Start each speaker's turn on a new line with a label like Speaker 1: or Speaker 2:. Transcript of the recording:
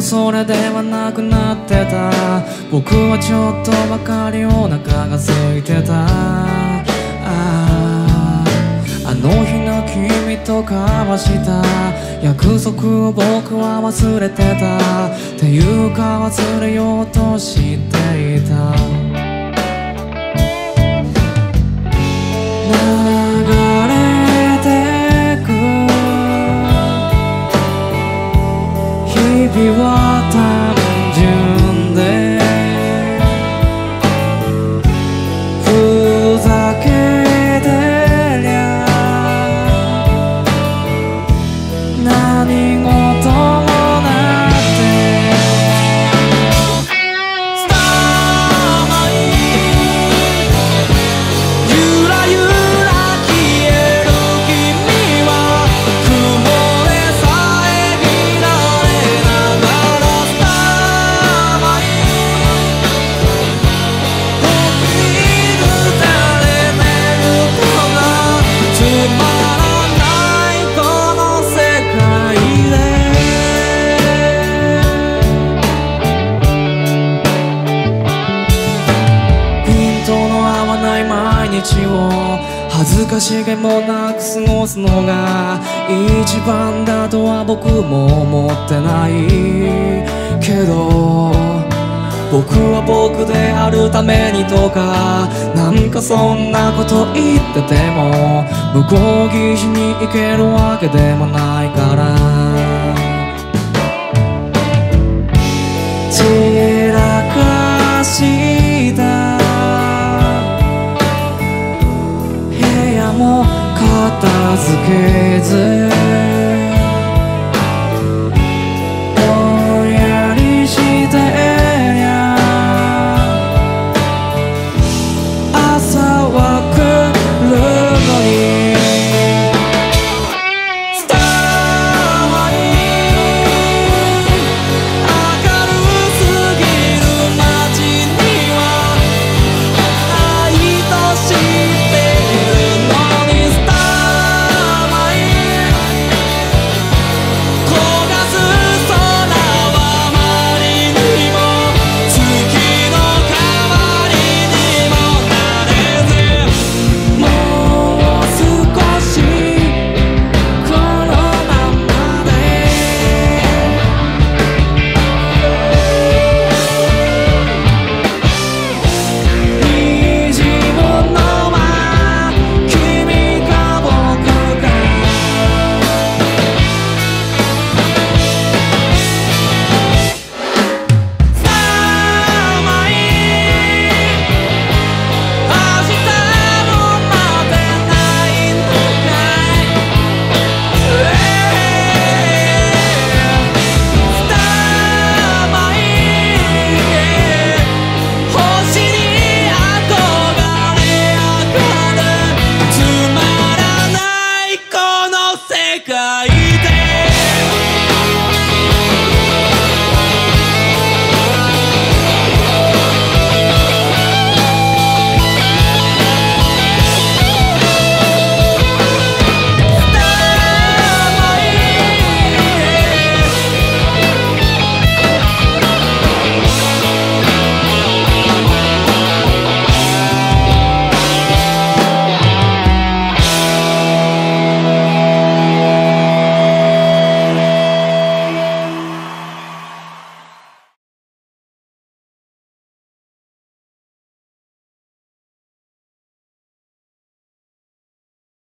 Speaker 1: それではなくなってた。僕はちょっとばかりお腹が空いてた。あの日の君と交わした約束を僕は忘れてた。っていうか忘れようとしていた。流れてく日々は単純でふざけてりゃ何事もなくてスターマイゆらゆら消える君は雲でさえ見られながらスターマイ僕に打たれてるかな。つまらないこの世界でピントの合わない毎日を恥ずかしげもなく過ごすのが一番だとは僕も思ってないけど、僕は僕であるためにとかなんかそんなこと言ってても向こう岸に行けるわけでもないから、散らかした部屋も片付け